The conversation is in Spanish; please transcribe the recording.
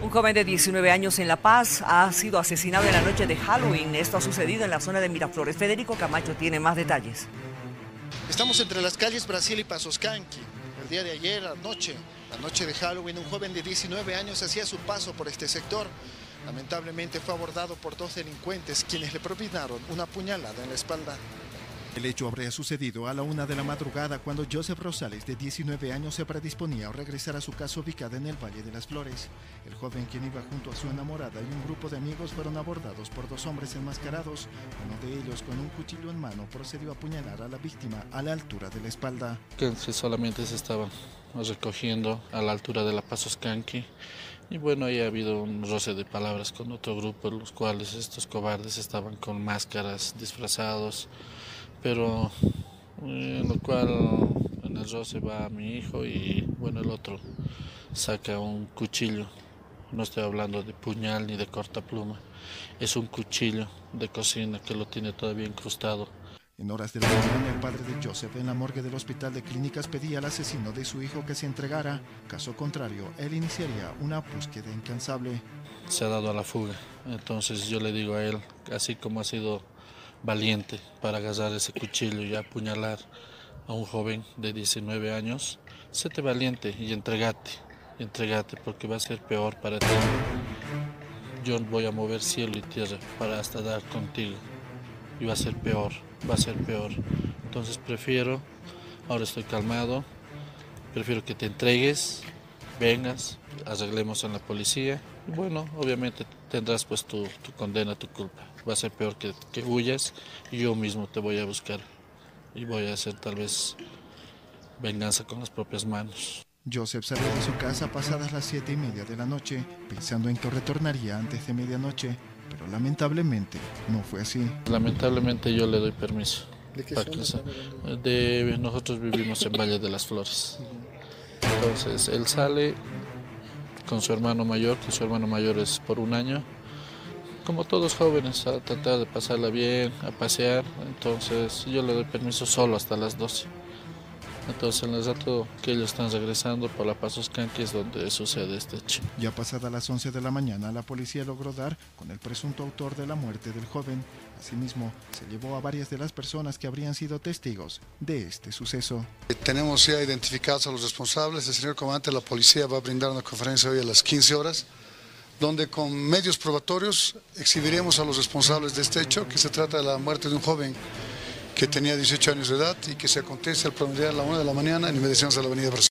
Un joven de 19 años en La Paz ha sido asesinado en la noche de Halloween. Esto ha sucedido en la zona de Miraflores. Federico Camacho tiene más detalles. Estamos entre las calles Brasil y Pasoscanqui. El día de ayer, la noche de Halloween, un joven de 19 años hacía su paso por este sector. Lamentablemente fue abordado por dos delincuentes, quienes le propinaron una puñalada en la espalda. El hecho habría sucedido a la 1 de la madrugada cuando Joseph Rosales, de 19 años, se predisponía a regresar a su casa ubicada en el Valle de las Flores. El joven, quien iba junto a su enamorada y un grupo de amigos, fueron abordados por dos hombres enmascarados. Uno de ellos, con un cuchillo en mano, procedió a apuñalar a la víctima a la altura de la espalda. Que solamente se estaban recogiendo a la altura de la Pasoscanqui. Y bueno, ahí ha habido un roce de palabras con otro grupo, en los cuales estos cobardes estaban con máscaras, disfrazados. Pero en lo cual en el roce va mi hijo y bueno, el otro saca un cuchillo. No estoy hablando de puñal ni de cortapluma, es un cuchillo de cocina que lo tiene todavía incrustado. En horas de la mañana, el padre de Joseph, en la morgue del Hospital de Clínicas, pedía al asesino de su hijo que se entregara. Caso contrario, él iniciaría una búsqueda incansable. Se ha dado a la fuga, entonces yo le digo a él, así como ha sido valiente para agarrar ese cuchillo y apuñalar a un joven de 19 años, séte valiente y entregate porque va a ser peor para ti. Yo voy a mover cielo y tierra para hasta dar contigo y va a ser peor. Entonces ahora estoy calmado, prefiero que te entregues, vengas, arreglemos en la policía. Y bueno, obviamente tendrás pues tu condena, tu culpa. Va a ser peor que huyas y yo mismo te voy a buscar y voy a hacer tal vez venganza con las propias manos. Joseph salió de su casa pasadas las 7:30 de la noche, pensando en que retornaría antes de medianoche, pero lamentablemente no fue así. Lamentablemente yo le doy permiso. ¿De qué zona? Nosotros vivimos en Valle de las Flores. Entonces él sale con su hermano mayor, que su hermano mayor es por un año, como todos jóvenes, a tratar de pasarla bien, a pasear. Entonces yo le doy permiso solo hasta las 12. Entonces en el rato que ellos están regresando por la Pasoscanqui es donde sucede este hecho. Ya pasadas las 11 de la mañana, la policía logró dar con el presunto autor de la muerte del joven. Asimismo, se llevó a varias de las personas que habrían sido testigos de este suceso. Tenemos ya identificados a los responsables. El señor comandante de la policía va a brindar una conferencia hoy a las 15 horas, donde con medios probatorios exhibiremos a los responsables de este hecho, que se trata de la muerte de un joven que tenía 18 años de edad y que se acontece al promediar a la 1 de la mañana en inmediaciones de la avenida Brasil.